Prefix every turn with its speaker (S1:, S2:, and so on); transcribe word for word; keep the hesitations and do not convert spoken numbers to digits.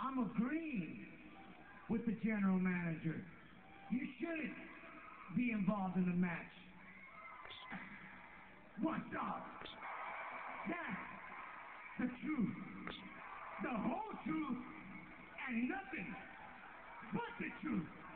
S1: I'm agreeing with the general manager. You shouldn't be involved in the match. What's up? That's the truth. The whole truth and nothing but the truth.